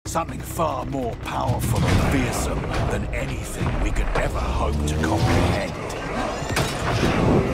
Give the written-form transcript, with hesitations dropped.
Something far more powerful and fearsome than anything we could ever hope to comprehend.